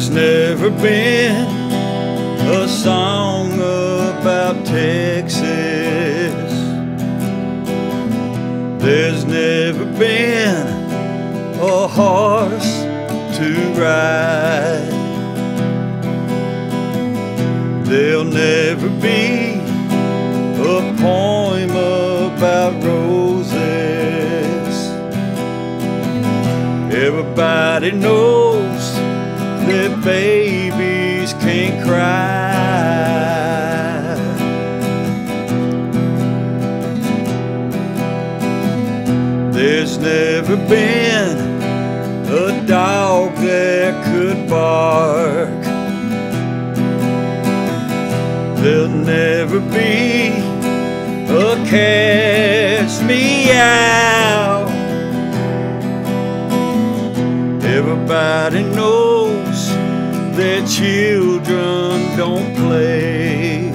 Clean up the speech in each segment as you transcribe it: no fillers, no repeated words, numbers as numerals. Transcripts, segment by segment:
There's never been a song about Texas. There's never been a horse to ride. There'll never be a poem about roses. Everybody knows that babies can't cry. There's never been a dog that could bark. There'll never be a cat's meow. Everybody knows that children don't play.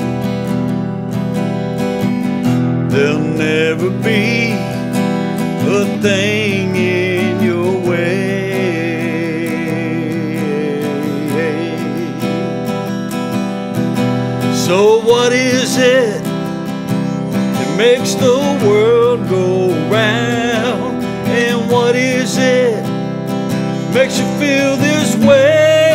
There'll never be a thing in your way. So what is it that makes the world go round? And what is it makes you feel this way?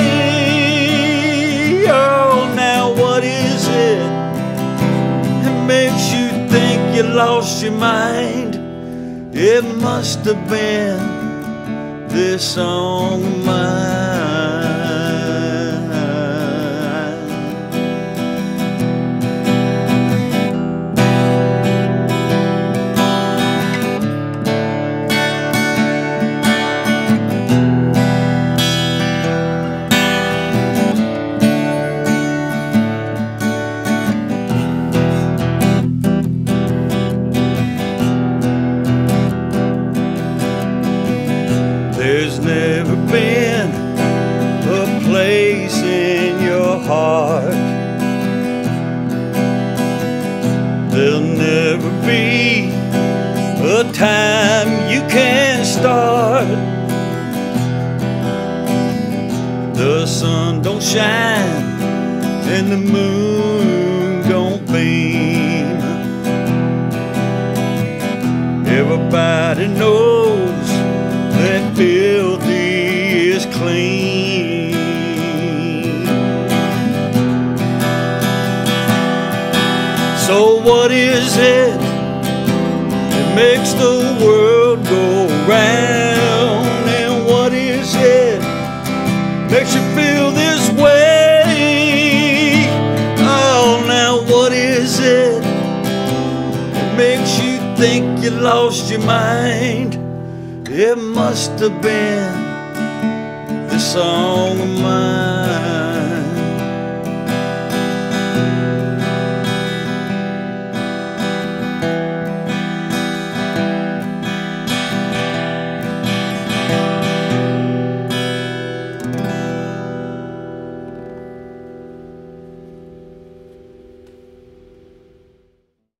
Oh, now what is it that makes you think you lost your mind? It must have been this song of mine. There's never been a place in your heart. There'll never be a time you can start. The sun don't shine and the moon don't beam. Everybody knows that filthy is clean. So what is it that makes the world go round? And what is it makes you feel this way? Oh, now what is it that makes you think you lost your mind? It must have been this song of mine.